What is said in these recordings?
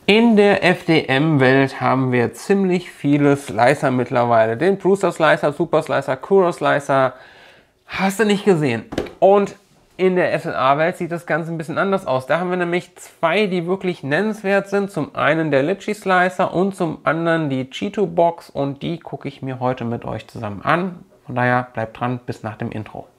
In der FDM-Welt haben wir ziemlich viele Slicer mittlerweile. Den Prusa Slicer, Super Slicer, Kuro Slicer, hast du nicht gesehen. Und in der SLA-Welt sieht das Ganze ein bisschen anders aus. Da haben wir nämlich zwei, die wirklich nennenswert sind. Zum einen der Litchi Slicer und zum anderen die Cheeto Box. Und die gucke ich mir heute mit euch zusammen an. Von daher bleibt dran bis nach dem Intro.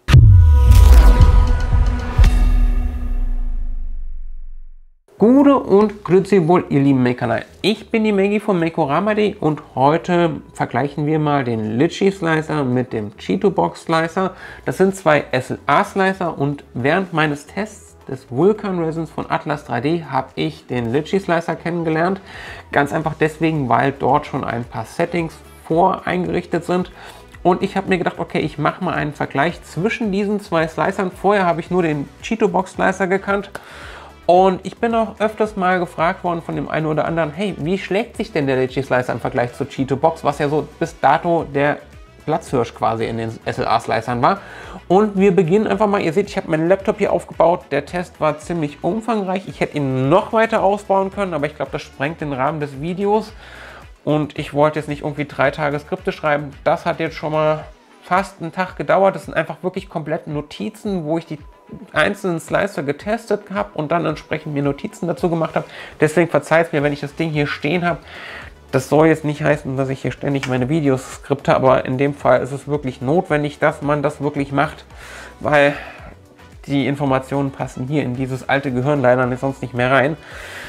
Gute und grüezi wohl, ihr lieben Maker. Ich bin die Maggie von Makorama.de und heute vergleichen wir mal den Litchi Slicer mit dem Cheeto Box Slicer. Das sind zwei SLA Slicer und während meines Tests des Vulkan Resins von Atlas 3D habe ich den Litchi Slicer kennengelernt. Ganz einfach deswegen, weil dort schon ein paar Settings voreingerichtet sind. Und ich habe mir gedacht, okay, ich mache mal einen Vergleich zwischen diesen zwei Slicern. Vorher habe ich nur den Cheeto Box Slicer gekannt. Und ich bin auch öfters mal gefragt worden von dem einen oder anderen, hey, wie schlägt sich denn der Litchi Slicer im Vergleich zur Cheeto Box, was ja so bis dato der Platzhirsch quasi in den SLA Slicern war. Und wir beginnen einfach mal, ihr seht, ich habe meinen Laptop hier aufgebaut, der Test war ziemlich umfangreich, ich hätte ihn noch weiter ausbauen können, aber ich glaube, das sprengt den Rahmen des Videos. Und ich wollte jetzt nicht irgendwie 3 Tage Skripte schreiben, das hat jetzt schon mal fast einen Tag gedauert, das sind einfach wirklich komplett Notizen, wo ich die einzelnen Slicer getestet habe und dann entsprechend mir Notizen dazu gemacht habe. Deswegen verzeiht mir, wenn ich das Ding hier stehen habe. Das soll jetzt nicht heißen, dass ich hier ständig meine Videos skripte, aber in dem Fall ist es wirklich notwendig, dass man das wirklich macht, weil die Informationen passen hier in dieses alte Gehirn leider sonst nicht mehr rein.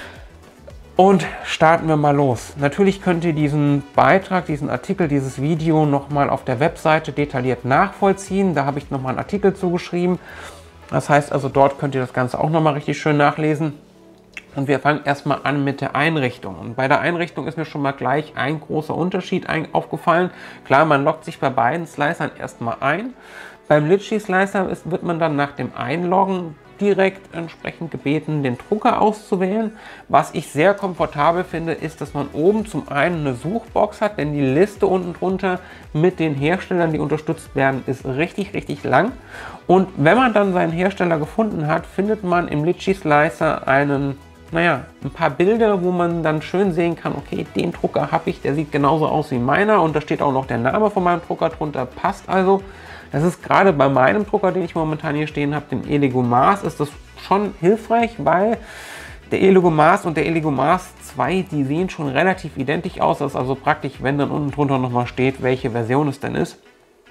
Und starten wir mal los. Natürlich könnt ihr diesen Beitrag, diesen Artikel, dieses Video nochmal auf der Webseite detailliert nachvollziehen. Da habe ich nochmal einen Artikel zugeschrieben. Das heißt also, dort könnt ihr das Ganze auch nochmal richtig schön nachlesen. Und wir fangen erstmal an mit der Einrichtung. Und bei der Einrichtung ist mir schon mal gleich ein großer Unterschied aufgefallen. Klar, man loggt sich bei beiden Slicern erstmal ein. Beim Litchi Slicer wird man dann nach dem Einloggen direkt entsprechend gebeten, den Drucker auszuwählen. Was ich sehr komfortabel finde, ist, dass man oben zum einen eine Suchbox hat, denn die Liste unten drunter mit den Herstellern, die unterstützt werden, ist richtig, richtig lang. Und wenn man dann seinen Hersteller gefunden hat, findet man im Litchi Slicer ein paar Bilder, wo man dann schön sehen kann, okay, den Drucker habe ich, der sieht genauso aus wie meiner und da steht auch noch der Name von meinem Drucker drunter, passt also. Das ist gerade bei meinem Drucker, den ich momentan hier stehen habe, dem Elegomars, ist das schon hilfreich, weil der Elegomars und der Elegomars 2, die sehen schon relativ identisch aus. Das ist also praktisch, wenn dann unten drunter nochmal steht, welche Version es denn ist.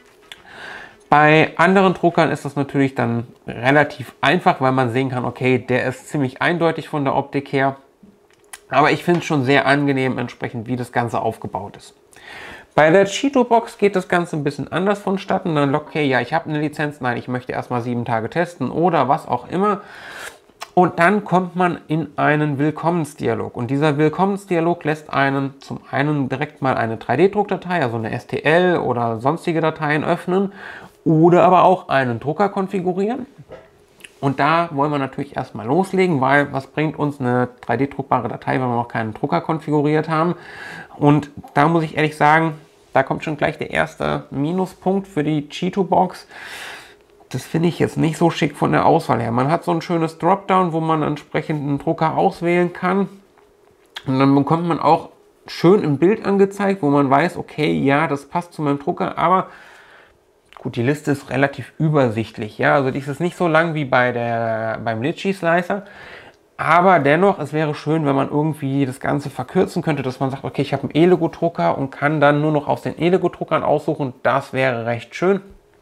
Bei anderen Druckern ist das natürlich dann relativ einfach, weil man sehen kann, okay, der ist ziemlich eindeutig von der Optik her. Aber ich finde es schon sehr angenehm, entsprechend wie das Ganze aufgebaut ist. Bei der Cheeto Box geht das Ganze ein bisschen anders vonstatten. Dann, okay, ja, ich habe eine Lizenz, nein, ich möchte erstmal 7 Tage testen oder was auch immer. Und dann kommt man in einen Willkommensdialog. Und dieser Willkommensdialog lässt einen zum einen direkt mal eine 3D-Druckdatei, also eine STL oder sonstige Dateien öffnen oder aber auch einen Drucker konfigurieren. Und da wollen wir natürlich erstmal loslegen, weil was bringt uns eine 3D-druckbare Datei, wenn wir noch keinen Drucker konfiguriert haben. Und da muss ich ehrlich sagen, da kommt schon gleich der erste Minuspunkt für die Cheeto Box. Das finde ich jetzt nicht so schick von der Auswahl her. Man hat so ein schönes Dropdown, wo man entsprechend einen Drucker auswählen kann. Und dann bekommt man auch schön im Bild angezeigt, wo man weiß, okay, ja, das passt zu meinem Drucker, aber gut, die Liste ist relativ übersichtlich, ja, also die ist nicht so lang wie beim Litchi Slicer, aber dennoch, es wäre schön, wenn man irgendwie das Ganze verkürzen könnte, dass man sagt, okay, ich habe einen Elego-Drucker und kann dann nur noch aus den Elego-Druckern aussuchen, das wäre recht schön.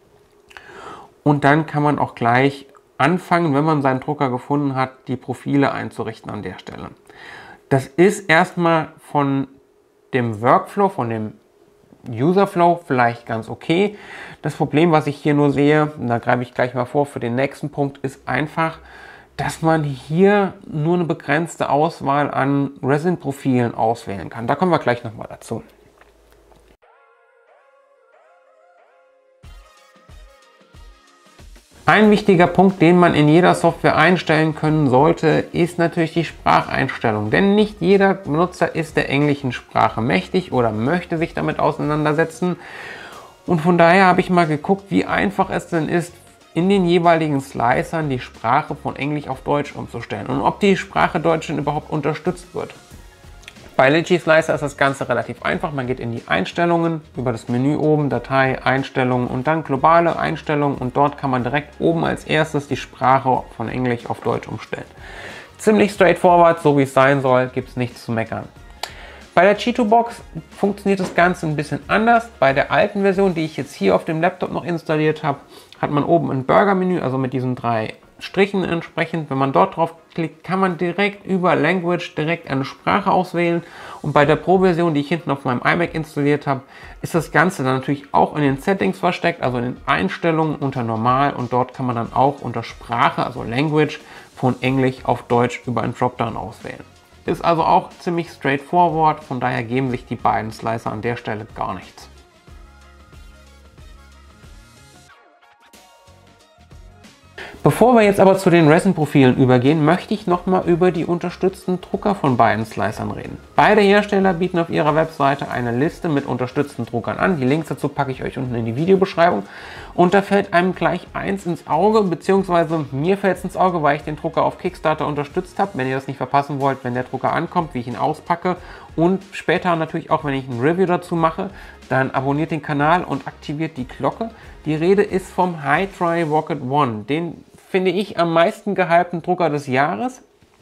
Und dann kann man auch gleich anfangen, wenn man seinen Drucker gefunden hat, die Profile einzurichten an der Stelle. Das ist erstmal von dem Workflow, von dem Userflow vielleicht ganz okay. Das Problem, was ich hier nur sehe, und da greife ich gleich mal vor für den nächsten Punkt, ist einfach, dass man hier nur eine begrenzte Auswahl an Resin-Profilen auswählen kann. Da kommen wir gleich nochmal dazu. Ein wichtiger Punkt, den man in jeder Software einstellen können sollte, ist natürlich die Spracheinstellung. Denn nicht jeder Benutzer ist der englischen Sprache mächtig oder möchte sich damit auseinandersetzen. Und von daher habe ich mal geguckt, wie einfach es denn ist, in den jeweiligen Slicern die Sprache von Englisch auf Deutsch umzustellen und ob die Sprache Deutsch denn überhaupt unterstützt wird. Bei Litchi Slicer ist das Ganze relativ einfach. Man geht in die Einstellungen, über das Menü oben, Datei, Einstellungen und dann globale Einstellungen und dort kann man direkt oben als erstes die Sprache von Englisch auf Deutsch umstellen. Ziemlich straightforward, so wie es sein soll, gibt es nichts zu meckern. Bei der Cheeto-Box funktioniert das Ganze ein bisschen anders. Bei der alten Version, die ich jetzt hier auf dem Laptop noch installiert habe, hat man oben ein Burger-Menü, also mit diesen 3 Strichen entsprechend. Wenn man dort drauf klickt, kann man direkt über Language direkt eine Sprache auswählen. Und bei der Pro-Version, die ich hinten auf meinem iMac installiert habe, ist das Ganze dann natürlich auch in den Settings versteckt, also in den Einstellungen unter Normal. Und dort kann man dann auch unter Sprache, also Language, von Englisch auf Deutsch über einen Dropdown auswählen. Ist also auch ziemlich straightforward, von daher geben sich die beiden Slicer an der Stelle gar nichts. Bevor wir jetzt aber zu den Resin-Profilen übergehen, möchte ich nochmal über die unterstützten Drucker von beiden Slicern reden. Beide Hersteller bieten auf ihrer Webseite eine Liste mit unterstützten Druckern an. Die Links dazu packe ich euch unten in die Videobeschreibung. Und da fällt einem gleich eins ins Auge, beziehungsweise mir fällt es ins Auge, weil ich den Drucker auf Kickstarter unterstützt habe. Wenn ihr das nicht verpassen wollt, wenn der Drucker ankommt, wie ich ihn auspacke und später natürlich auch, wenn ich ein Review dazu mache, dann abonniert den Kanal und aktiviert die Glocke. Die Rede ist vom Hydra Rocket One. Den finde ich am meisten gehypten Drucker des Jahres.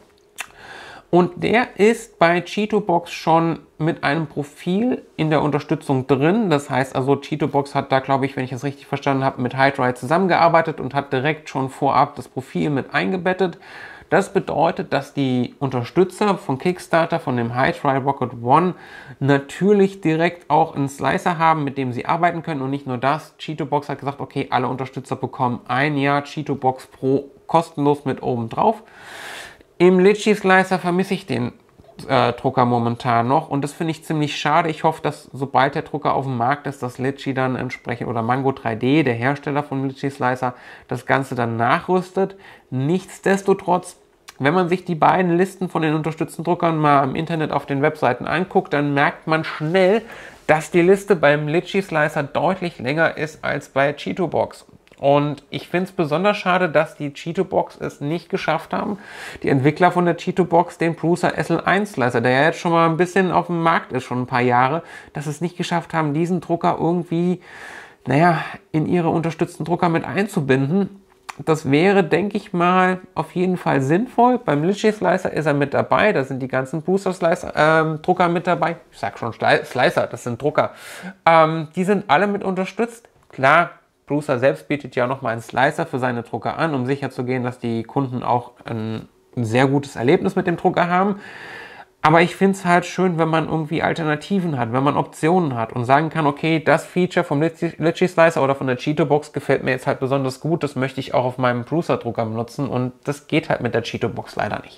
Und der ist bei Cheeto-Box schon mit einem Profil in der Unterstützung drin. Das heißt also, Cheeto-Box hat da, glaube ich, wenn ich das richtig verstanden habe, mit Hydra zusammengearbeitet und hat direkt schon vorab das Profil mit eingebettet. Das bedeutet, dass die Unterstützer von Kickstarter, von dem Hydra Rocket One, natürlich direkt auch einen Slicer haben, mit dem sie arbeiten können. Und nicht nur das, Cheeto-Box hat gesagt, okay, alle Unterstützer bekommen ein Jahr Cheeto-Box Pro kostenlos mit oben drauf. Im Litchi Slicer vermisse ich den Drucker momentan noch und das finde ich ziemlich schade. Ich hoffe, dass sobald der Drucker auf dem Markt ist, dass Litchi dann entsprechend oder Mango 3D, der Hersteller von Litchi Slicer, das Ganze dann nachrüstet. Nichtsdestotrotz, wenn man sich die beiden Listen von den unterstützten Druckern mal im Internet auf den Webseiten anguckt, dann merkt man schnell, dass die Liste beim Litchi Slicer deutlich länger ist als bei Cheeto-Box. Und ich finde es besonders schade, dass die Cheeto-Box es nicht geschafft haben, die Entwickler von der Cheeto-Box, den Prusa SL1 Slicer, der ja jetzt schon mal ein bisschen auf dem Markt ist, schon ein paar Jahre, dass es nicht geschafft haben, diesen Drucker irgendwie, naja, in ihre unterstützten Drucker mit einzubinden. Das wäre, denke ich mal, auf jeden Fall sinnvoll. Beim Litchi Slicer ist er mit dabei, da sind die ganzen Prusa Slicer, Drucker mit dabei. Ich sage schon Slicer, das sind Drucker. Die sind alle mit unterstützt. Klar, Prusa selbst bietet ja nochmal einen Slicer für seine Drucker an, um sicherzugehen, dass die Kunden auch ein sehr gutes Erlebnis mit dem Drucker haben. Aber ich finde es halt schön, wenn man irgendwie Alternativen hat, wenn man Optionen hat und sagen kann, okay, das Feature vom Litchi Slicer oder von der Cheeto-Box gefällt mir jetzt halt besonders gut, das möchte ich auch auf meinem Prusa-Drucker benutzen und das geht halt mit der Cheeto-Box leider nicht.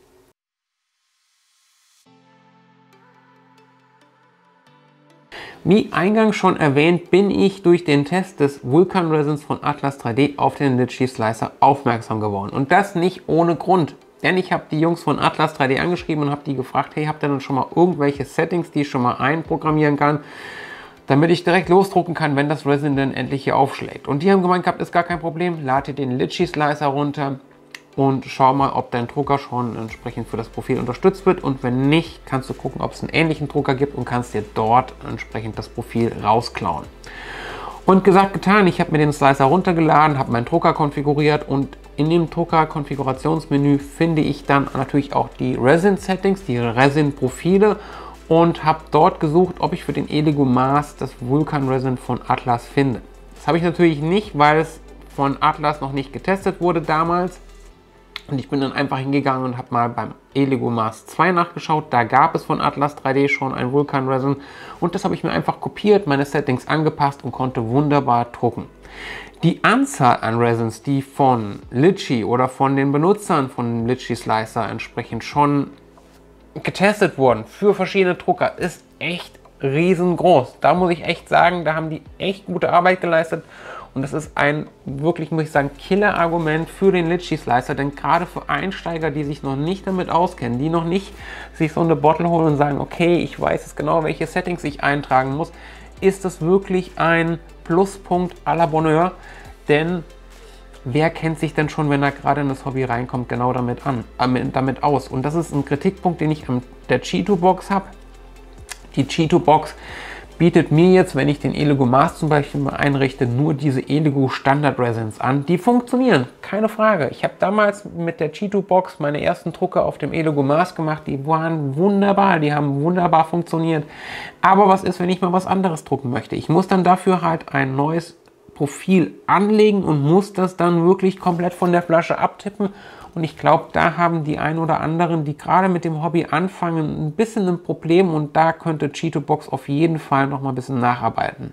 Wie eingangs schon erwähnt, bin ich durch den Test des Vulkan Resins von Atlas 3D auf den Litchi Slicer aufmerksam geworden. Und das nicht ohne Grund. Denn ich habe die Jungs von Atlas 3D angeschrieben und habe die gefragt, hey, habt ihr denn schon mal irgendwelche Settings, die ich schon mal einprogrammieren kann, damit ich direkt losdrucken kann, wenn das Resin dann endlich hier aufschlägt. Und die haben gemeint, ist gar kein Problem, lade den Litchi Slicer runter und schau mal, ob dein Drucker schon entsprechend für das Profil unterstützt wird. Und wenn nicht, kannst du gucken, ob es einen ähnlichen Drucker gibt und kannst dir dort entsprechend das Profil rausklauen. Und gesagt, getan, ich habe mir den Slicer runtergeladen, habe meinen Drucker konfiguriert und in dem Drucker-Konfigurationsmenü finde ich dann natürlich auch die Resin-Settings, die Resin-Profile und habe dort gesucht, ob ich für den Elegoo Mars das Vulkan Resin von Atlas finde. Das habe ich natürlich nicht, weil es von Atlas noch nicht getestet wurde damals. Und ich bin dann einfach hingegangen und habe mal beim Elegoo Mars 2 nachgeschaut. Da gab es von Atlas 3D schon ein Vulkan Resin. Und das habe ich mir einfach kopiert, meine Settings angepasst und konnte wunderbar drucken. Die Anzahl an Resins, die von Litchi oder von den Benutzern von Litchi Slicer entsprechend schon getestet wurden für verschiedene Drucker, ist echt riesengroß. Da muss ich echt sagen, da haben die echt gute Arbeit geleistet. Und das ist ein wirklich, muss ich sagen, Killer-Argument für den Litchi Slicer, denn gerade für Einsteiger, die sich noch nicht damit auskennen, die noch nicht sich so eine Bottle holen und sagen, okay, ich weiß jetzt genau, welche Settings ich eintragen muss, ist das wirklich ein Pluspunkt à la Bonheur, denn wer kennt sich denn schon, wenn er gerade in das Hobby reinkommt, genau damit aus? Und das ist ein Kritikpunkt, den ich an der Cheeto-Box habe. Die Cheeto-Box bietet mir jetzt, wenn ich den Elegoo Mars zum Beispiel mal einrichte, nur diese Elegoo Standard Resins an. Die funktionieren, keine Frage. Ich habe damals mit der Cheeto-Box meine ersten Drucke auf dem Elegoo Mars gemacht. Die waren wunderbar, die haben wunderbar funktioniert. Aber was ist, wenn ich mal was anderes drucken möchte? Ich muss dann dafür halt ein neues Profil anlegen und muss das dann wirklich komplett von der Flasche abtippen. Und ich glaube, da haben die ein oder anderen, die gerade mit dem Hobby anfangen, ein bisschen ein Problem, und da könnte Cheeto-Box auf jeden Fall noch mal ein bisschen nacharbeiten.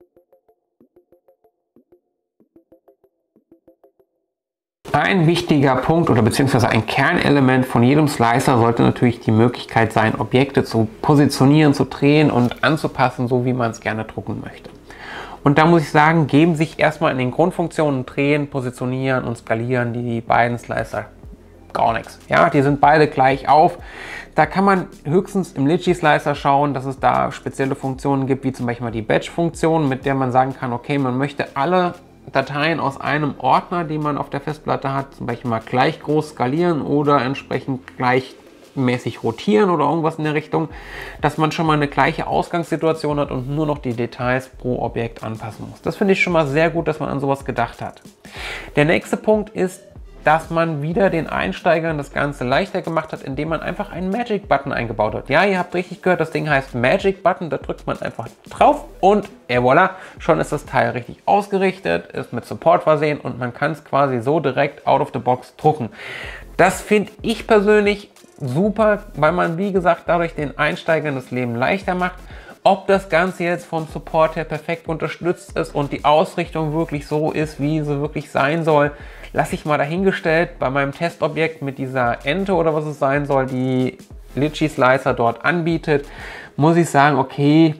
Ein wichtiger Punkt oder beziehungsweise ein Kernelement von jedem Slicer sollte natürlich die Möglichkeit sein, Objekte zu positionieren, zu drehen und anzupassen, so wie man es gerne drucken möchte. Und da muss ich sagen, geben sich erstmal in den Grundfunktionen Drehen, Positionieren und Skalieren die beiden Slicer gar nichts. Ja, die sind beide gleich auf. Da kann man höchstens im Litchi Slicer schauen, dass es da spezielle Funktionen gibt, wie zum Beispiel die Batch-Funktion, mit der man sagen kann, okay, man möchte alle Dateien aus einem Ordner, die man auf der Festplatte hat, zum Beispiel mal gleich groß skalieren oder entsprechend gleichmäßig rotieren oder irgendwas in der Richtung, dass man schon mal eine gleiche Ausgangssituation hat und nur noch die Details pro Objekt anpassen muss. Das finde ich schon mal sehr gut, dass man an sowas gedacht hat. Der nächste Punkt ist, dass man wieder den Einsteigern das Ganze leichter gemacht hat, indem man einfach einen Magic-Button eingebaut hat. Ja, ihr habt richtig gehört, das Ding heißt Magic-Button, da drückt man einfach drauf und voilà, schon ist das Teil richtig ausgerichtet, ist mit Support versehen und man kann es quasi so direkt out of the box drucken. Das finde ich persönlich super, weil man, wie gesagt, dadurch den Einsteigern das Leben leichter macht. Ob das Ganze jetzt vom Support her perfekt unterstützt ist und die Ausrichtung wirklich so ist, wie sie wirklich sein soll, lasse ich mal dahingestellt. Bei meinem Testobjekt mit dieser Ente oder was es sein soll, die Litchi Slicer dort anbietet, muss ich sagen, okay,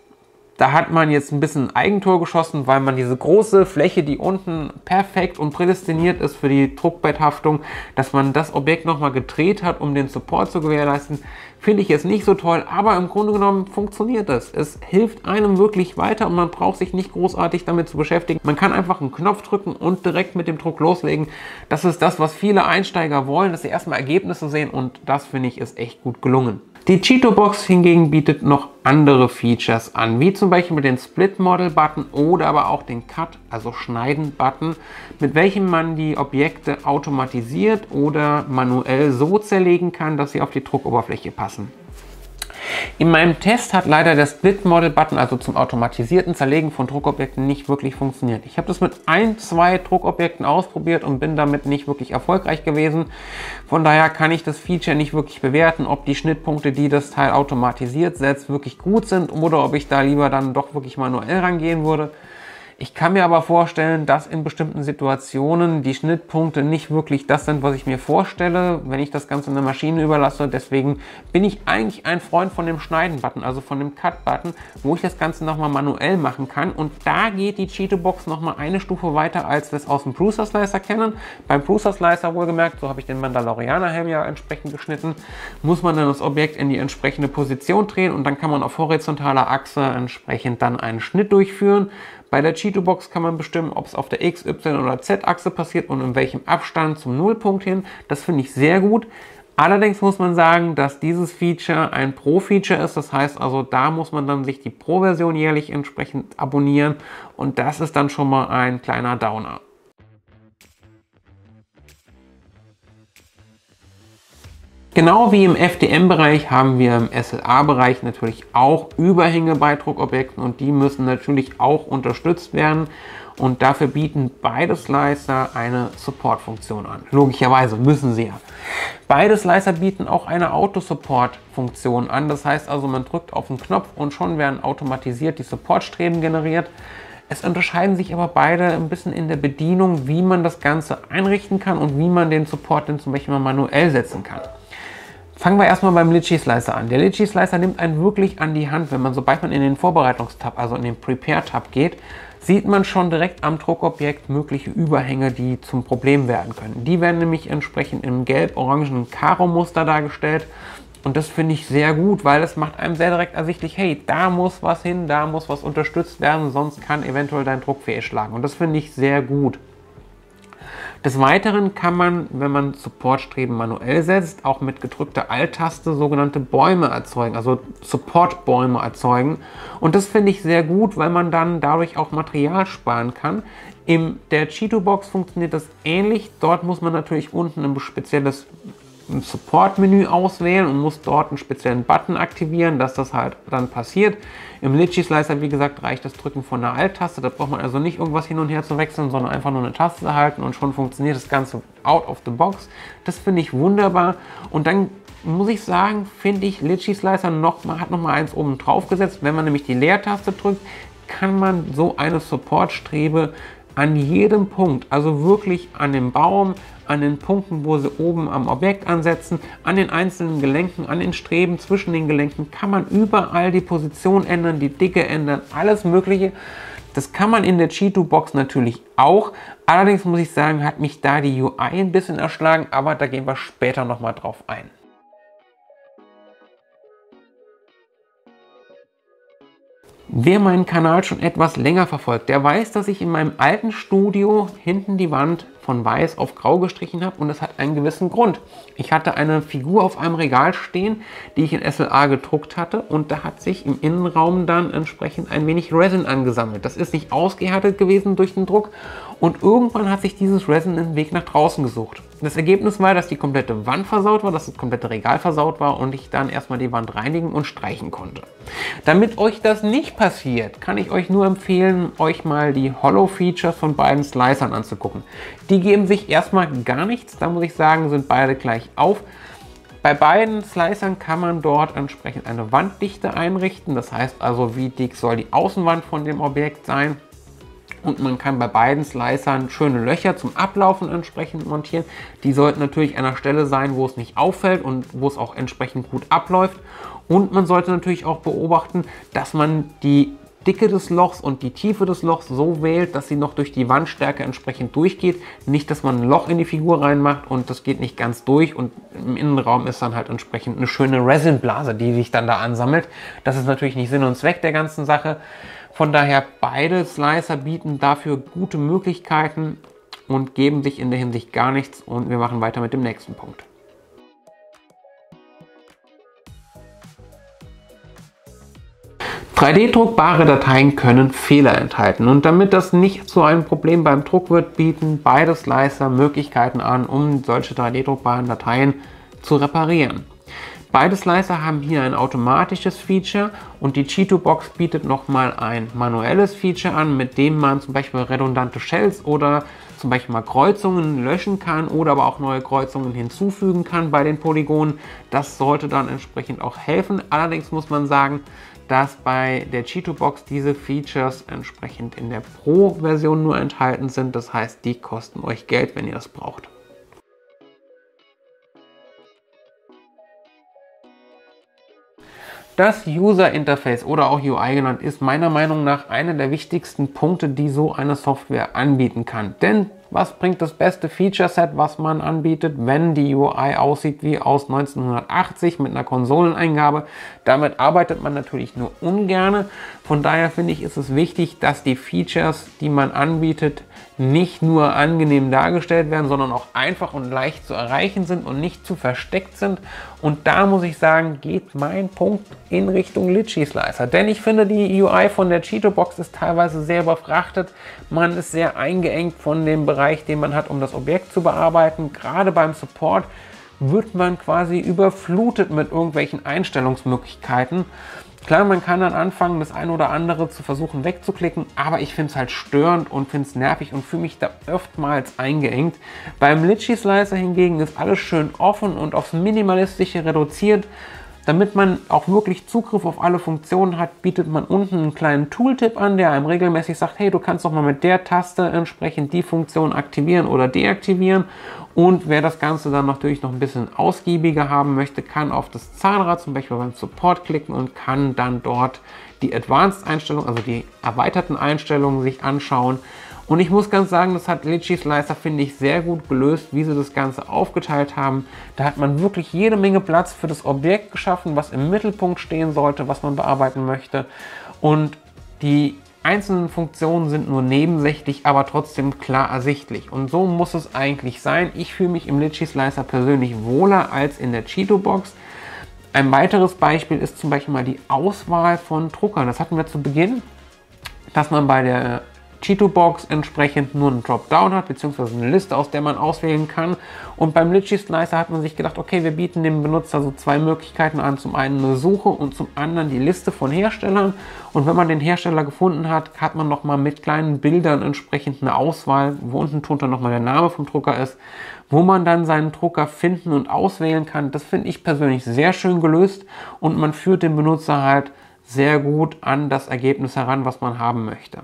da hat man jetzt ein bisschen Eigentor geschossen, weil man diese große Fläche, die unten perfekt und prädestiniert ist für die Druckbetthaftung, dass man das Objekt nochmal gedreht hat, um den Support zu gewährleisten, finde ich jetzt nicht so toll, aber im Grunde genommen funktioniert das. Es hilft einem wirklich weiter und man braucht sich nicht großartig damit zu beschäftigen. Man kann einfach einen Knopf drücken und direkt mit dem Druck loslegen. Das ist das, was viele Einsteiger wollen, dass sie erstmal Ergebnisse sehen, und das finde ich ist echt gut gelungen. Die Cheeto-Box hingegen bietet noch andere Features an, wie zum Beispiel den Split-Model-Button oder aber auch den Cut, also Schneiden-Button, mit welchem man die Objekte automatisiert oder manuell so zerlegen kann, dass sie auf die Druckoberfläche passen. In meinem Test hat leider der Split-Model-Button, also zum automatisierten Zerlegen von Druckobjekten, nicht wirklich funktioniert. Ich habe das mit 2 Druckobjekten ausprobiert und bin damit nicht wirklich erfolgreich gewesen. Von daher kann ich das Feature nicht wirklich bewerten, ob die Schnittpunkte, die das Teil automatisiert setzt, wirklich gut sind oder ob ich da lieber dann doch wirklich manuell rangehen würde. Ich kann mir aber vorstellen, dass in bestimmten Situationen die Schnittpunkte nicht wirklich das sind, was ich mir vorstelle, wenn ich das Ganze einer Maschine überlasse. Deswegen bin ich eigentlich ein Freund von dem Schneiden-Button, also von dem Cut-Button, wo ich das Ganze nochmal manuell machen kann. Und da geht die Cheeto-Box nochmal eine Stufe weiter, als wir es aus dem Prusa Slicer kennen. Beim Prusa Slicer wohlgemerkt, so habe ich den Mandalorianer-Helm ja entsprechend geschnitten, muss man dann das Objekt in die entsprechende Position drehen und dann kann man auf horizontaler Achse entsprechend dann einen Schnitt durchführen. Bei der Cheeto-Box kann man bestimmen, ob es auf der X-, Y- oder Z-Achse passiert und in welchem Abstand zum Nullpunkt hin. Das finde ich sehr gut. Allerdings muss man sagen, dass dieses Feature ein Pro-Feature ist. Das heißt also, da muss man dann sich die Pro-Version jährlich entsprechend abonnieren. Und das ist dann schon mal ein kleiner Downer. Genau wie im FDM-Bereich haben wir im SLA-Bereich natürlich auch Überhänge bei Druckobjekten und die müssen natürlich auch unterstützt werden und dafür bieten beide Slicer eine Support-Funktion an. Logischerweise müssen sie ja. Beide Slicer bieten auch eine Auto-Support-Funktion an, das heißt also, man drückt auf den Knopf und schon werden automatisiert die Supportstreben generiert. Es unterscheiden sich aber beide ein bisschen in der Bedienung, wie man das Ganze einrichten kann und wie man den Support dann zum Beispiel manuell setzen kann. Fangen wir erstmal beim Litchi Slicer an. Der Litchi Slicer nimmt einen wirklich an die Hand, wenn man, sobald man in den Vorbereitungstab, also in den Prepare-Tab geht, sieht man schon direkt am Druckobjekt mögliche Überhänge, die zum Problem werden können. Die werden nämlich entsprechend im gelb-orangenen Karo-Muster dargestellt und das finde ich sehr gut, weil es macht einem sehr direkt ersichtlich, hey, da muss was hin, da muss was unterstützt werden, sonst kann eventuell dein Druck fehlschlagen und das finde ich sehr gut. Des Weiteren kann man, wenn man Supportstreben manuell setzt, auch mit gedrückter Alt-Taste sogenannte Bäume erzeugen, also Supportbäume erzeugen. Und das finde ich sehr gut, weil man dann dadurch auch Material sparen kann. In der Cheeto-Box funktioniert das ähnlich. Dort muss man natürlich unten ein spezielles Support-Menü auswählen und muss dort einen speziellen Button aktivieren, dass das halt dann passiert. Im Litchi Slicer, wie gesagt, reicht das Drücken von einer Alt-Taste. Da braucht man also nicht irgendwas hin und her zu wechseln, sondern einfach nur eine Taste halten und schon funktioniert das Ganze out of the box. Das finde ich wunderbar. Und dann muss ich sagen, finde ich, Litchi Slicer hat noch mal eins oben drauf gesetzt. Wenn man nämlich die Leertaste drückt, kann man so eine Support-Strebe an jedem Punkt, also wirklich an dem Baum, an den Punkten, wo sie oben am Objekt ansetzen, an den einzelnen Gelenken, an den Streben zwischen den Gelenken, kann man überall die Position ändern, die Dicke ändern, alles Mögliche. Das kann man in der Cheeto-Box natürlich auch. Allerdings muss ich sagen, hat mich da die UI ein bisschen erschlagen, aber da gehen wir später nochmal drauf ein. Wer meinen Kanal schon etwas länger verfolgt, der weiß, dass ich in meinem alten Studio hinten die Wand von weiß auf grau gestrichen habe und das hat einen gewissen Grund. Ich hatte eine Figur auf einem Regal stehen, die ich in SLA gedruckt hatte und da hat sich im Innenraum dann entsprechend ein wenig Resin angesammelt. Das ist nicht ausgehärtet gewesen durch den Druck und irgendwann hat sich dieses Resin den Weg nach draußen gesucht. Das Ergebnis war, dass die komplette Wand versaut war, dass das komplette Regal versaut war und ich dann erstmal die Wand reinigen und streichen konnte. Damit euch das nicht passiert, kann ich euch nur empfehlen, euch mal die Hollow-Features von beiden Slicern anzugucken. Die geben sich erstmal gar nichts, da muss ich sagen, sind beide gleich auf. Bei beiden Slicern kann man dort entsprechend eine Wanddichte einrichten, das heißt also, wie dick soll die Außenwand von dem Objekt sein. Und man kann bei beiden Slicern schöne Löcher zum Ablaufen entsprechend montieren. Die sollten natürlich an einer Stelle sein, wo es nicht auffällt und wo es auch entsprechend gut abläuft. Und man sollte natürlich auch beobachten, dass man die Dicke des Lochs und die Tiefe des Lochs so wählt, dass sie noch durch die Wandstärke entsprechend durchgeht. Nicht, dass man ein Loch in die Figur reinmacht und das geht nicht ganz durch und im Innenraum ist dann halt entsprechend eine schöne Resinblase, die sich dann da ansammelt. Das ist natürlich nicht Sinn und Zweck der ganzen Sache. Von daher, beide Slicer bieten dafür gute Möglichkeiten und geben sich in der Hinsicht gar nichts. Und wir machen weiter mit dem nächsten Punkt. (3D-druckbare) Dateien können Fehler enthalten. Und damit das nicht zu einem Problem beim Druck wird, bieten beide Slicer Möglichkeiten an, um solche 3D-druckbaren Dateien zu reparieren. Beide Slicer haben hier ein automatisches Feature und die Cheeto-Box bietet nochmal ein manuelles Feature an, mit dem man zum Beispiel redundante Shells oder zum Beispiel mal Kreuzungen löschen kann oder aber auch neue Kreuzungen hinzufügen kann bei den Polygonen. Das sollte dann entsprechend auch helfen. Allerdings muss man sagen, dass bei der Cheeto-Box diese Features entsprechend in der Pro-Version nur enthalten sind. Das heißt, die kosten euch Geld, wenn ihr das braucht. Das User Interface oder auch UI genannt ist meiner Meinung nach einer der wichtigsten Punkte, die so eine Software anbieten kann. Denn was bringt das beste Feature-Set, was man anbietet, wenn die UI aussieht wie aus 1980 mit einer Konsoleneingabe? Damit arbeitet man natürlich nur ungerne. Von daher finde ich, ist es wichtig, dass die Features, die man anbietet, nicht nur angenehm dargestellt werden, sondern auch einfach und leicht zu erreichen sind und nicht zu versteckt sind. Und da muss ich sagen, geht mein Punkt in Richtung Litchi Slicer. Denn ich finde, die UI von der Cheeto-Box ist teilweise sehr überfrachtet. Man ist sehr eingeengt von dem Bereich, den man hat, um das Objekt zu bearbeiten. Gerade beim Support wird man quasi überflutet mit irgendwelchen Einstellungsmöglichkeiten. Klar, man kann dann anfangen, das eine oder andere zu versuchen wegzuklicken, aber ich finde es halt störend und finde es nervig und fühle mich da oftmals eingeengt. Beim Litchi Slicer hingegen ist alles schön offen und aufs Minimalistische reduziert. Damit man auch wirklich Zugriff auf alle Funktionen hat, bietet man unten einen kleinen Tooltip an, der einem regelmäßig sagt, hey, du kannst doch mal mit der Taste entsprechend die Funktion aktivieren oder deaktivieren. Und wer das Ganze dann natürlich noch ein bisschen ausgiebiger haben möchte, kann auf das Zahnrad zum Beispiel beim Support klicken und kann dann dort die Advanced-Einstellungen, also die erweiterten Einstellungen sich anschauen. Und ich muss ganz sagen, das hat Litchi Slicer, finde ich, sehr gut gelöst, wie sie das Ganze aufgeteilt haben. Da hat man wirklich jede Menge Platz für das Objekt geschaffen, was im Mittelpunkt stehen sollte, was man bearbeiten möchte. Und die einzelnen Funktionen sind nur nebensächlich, aber trotzdem klar ersichtlich. Und so muss es eigentlich sein. Ich fühle mich im Litchi Slicer persönlich wohler als in der Cheeto Box. Ein weiteres Beispiel ist zum Beispiel mal die Auswahl von Druckern. Das hatten wir zu Beginn, dass man bei der Cheeto Box entsprechend nur einen Dropdown hat, beziehungsweise eine Liste, aus der man auswählen kann. Und beim Litchi Slicer hat man sich gedacht, okay, wir bieten dem Benutzer so zwei Möglichkeiten an. Zum einen eine Suche und zum anderen die Liste von Herstellern. Und wenn man den Hersteller gefunden hat, hat man nochmal mit kleinen Bildern entsprechend eine Auswahl, wo unten drunter nochmal der Name vom Drucker ist, wo man dann seinen Drucker finden und auswählen kann. Das finde ich persönlich sehr schön gelöst und man führt den Benutzer halt sehr gut an das Ergebnis heran, was man haben möchte.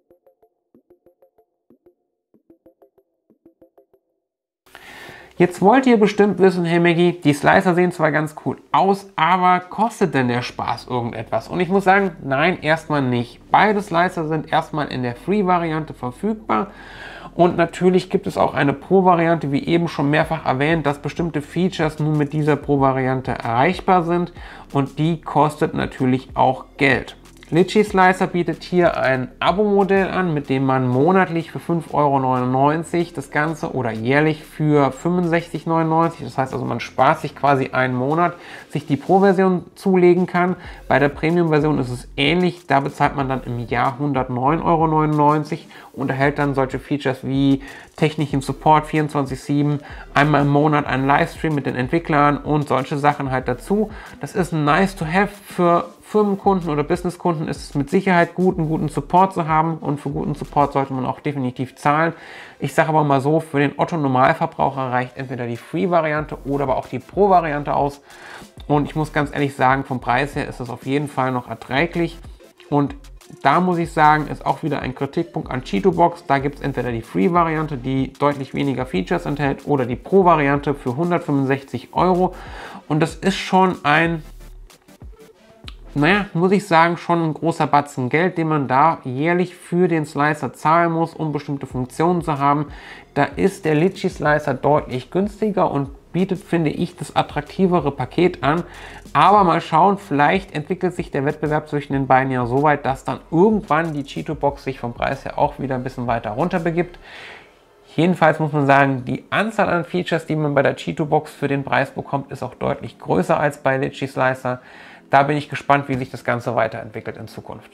Jetzt wollt ihr bestimmt wissen, hey Maggie, die Slicer sehen zwar ganz cool aus, aber kostet denn der Spaß irgendetwas? Und ich muss sagen, nein, erstmal nicht. Beide Slicer sind erstmal in der Free-Variante verfügbar. Und natürlich gibt es auch eine Pro-Variante, wie eben schon mehrfach erwähnt, dass bestimmte Features nur mit dieser Pro-Variante erreichbar sind. Und die kostet natürlich auch Geld. Litchi Slicer bietet hier ein Abo-Modell an, mit dem man monatlich für 5,99 € das Ganze oder jährlich für 65,99 €, das heißt also man spart sich quasi einen Monat, sich die Pro-Version zulegen kann. Bei der Premium-Version ist es ähnlich, da bezahlt man dann im Jahr 109,99 € und erhält dann solche Features wie technischen Support 24/7, einmal im Monat einen Livestream mit den Entwicklern und solche Sachen halt dazu. Das ist ein nice to have. Für Firmenkunden oder Businesskunden ist es mit Sicherheit gut, einen guten Support zu haben und für guten Support sollte man auch definitiv zahlen. Ich sage aber mal so, für den Otto-Normalverbraucher reicht entweder die Free-Variante oder aber auch die Pro-Variante aus und ich muss ganz ehrlich sagen, vom Preis her ist es auf jeden Fall noch erträglich und da muss ich sagen, ist auch wieder ein Kritikpunkt an Cheeto Box. Da gibt es entweder die Free-Variante, die deutlich weniger Features enthält, oder die Pro-Variante für 165 € und das ist schon ein, naja, muss ich sagen, schon ein großer Batzen Geld, den man da jährlich für den Slicer zahlen muss, um bestimmte Funktionen zu haben. Da ist der Litchi Slicer deutlich günstiger und bietet, finde ich, das attraktivere Paket an. Aber mal schauen, vielleicht entwickelt sich der Wettbewerb zwischen den beiden ja so weit, dass dann irgendwann die Cheeto Box sich vom Preis her auch wieder ein bisschen weiter runter begibt. Jedenfalls muss man sagen, die Anzahl an Features, die man bei der Cheeto Box für den Preis bekommt, ist auch deutlich größer als bei Litchi Slicer. Da bin ich gespannt, wie sich das Ganze weiterentwickelt in Zukunft.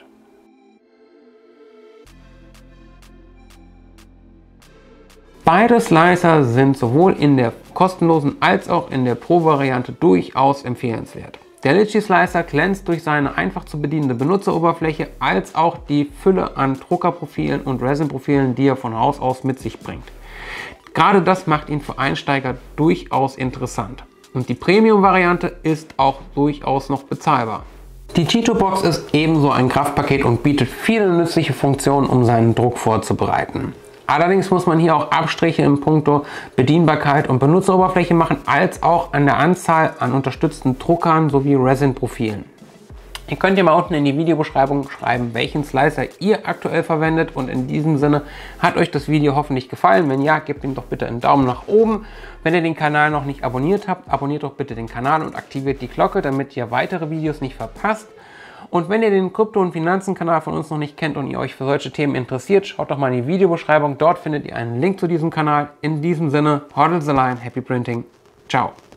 Beide Slicer sind sowohl in der kostenlosen als auch in der Pro-Variante durchaus empfehlenswert. Der Litchi Slicer glänzt durch seine einfach zu bedienende Benutzeroberfläche als auch die Fülle an Druckerprofilen und Resin-Profilen, die er von Haus aus mit sich bringt. Gerade das macht ihn für Einsteiger durchaus interessant. Und die Premium-Variante ist auch durchaus noch bezahlbar. Die Cheeto Box ist ebenso ein Kraftpaket und bietet viele nützliche Funktionen, um seinen Druck vorzubereiten. Allerdings muss man hier auch Abstriche in puncto Bedienbarkeit und Benutzeroberfläche machen, als auch an der Anzahl an unterstützten Druckern sowie Resin-Profilen. Ihr könnt ja mal unten in die Videobeschreibung schreiben, welchen Slicer ihr aktuell verwendet und in diesem Sinne hat euch das Video hoffentlich gefallen. Wenn ja, gebt ihm doch bitte einen Daumen nach oben. Wenn ihr den Kanal noch nicht abonniert habt, abonniert doch bitte den Kanal und aktiviert die Glocke, damit ihr weitere Videos nicht verpasst. Und wenn ihr den Krypto- und Finanzen-Kanal von uns noch nicht kennt und ihr euch für solche Themen interessiert, schaut doch mal in die Videobeschreibung. Dort findet ihr einen Link zu diesem Kanal. In diesem Sinne, hodl the line, happy printing. Ciao.